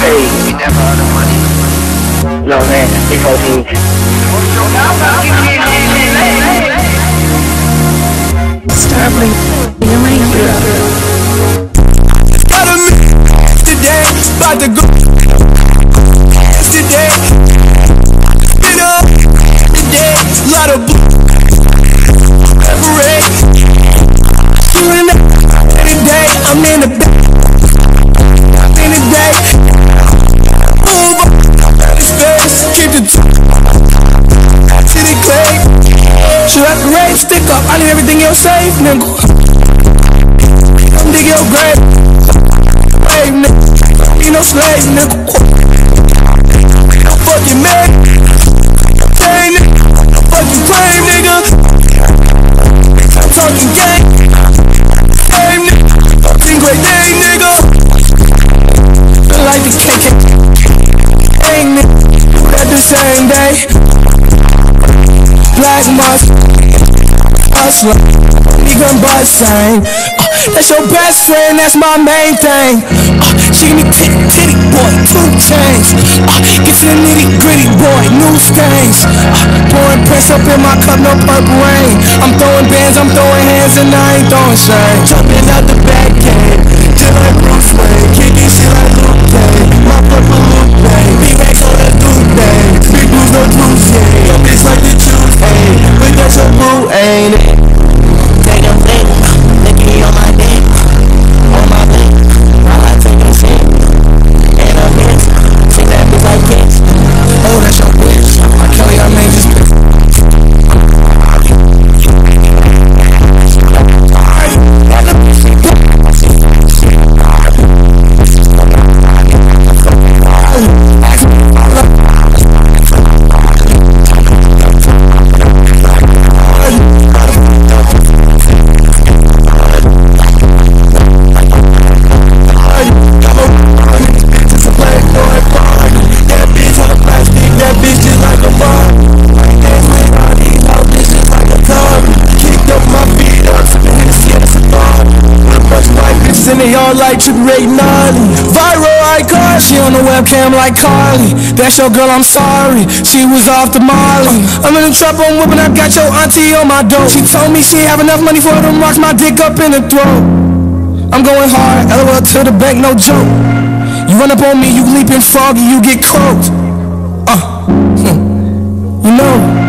Hey, you never heard of money. No man, it's OG. Starving, you're my Got a today, about to go today. Get up today, lot of every doing that today. I'm in the back in the day. Move up the space, keep the to the clay. Should I grade stick up? I need everything else safe, nigga. Dig your grave, slave, nigga. You no slave, nigga. Fucking man, dang, nigga. Fucking claim, nigga. I'm talking gang, game, nigga. Fucking great day, nigga. Feel like the KK, dang, nigga. At the same day, black mask, hustler, nigga, but same. That's your best friend, that's my main thing. She give me titty, boy, 2 chains. Get to the nitty gritty, boy, new stains. Pouring press up in my cup, no purple rain. I'm throwing bands, I'm throwing hands, and I ain't throwing shade. Jumping out the back gate, just like Bruce Wayne. Kicking shit like Luke Cage. My purple Luke Wayne. B-Rex on the Duke Day. Big blues, no juice, yeah. Your bitch like the juice, ayy. But that's your boo, ain't it? Take a flick, look me on my dick. On my dick, while I take a shit. And a bitch, see that bitch like kids. Oh, that's your bitch. I tell y'all made this bitch. And they all like Triple Ray Gnarly. Viral icon, she on the webcam like Carly. That's your girl, I'm sorry, she was off the Molly. I'm in the trap, I'm whipping, I got your auntie on my dope. She told me she ain't have enough money for her to mark my dick up in the throat. I'm going hard, LOL to the bank, no joke. You run up on me, you leaping froggy, you get croaked. You know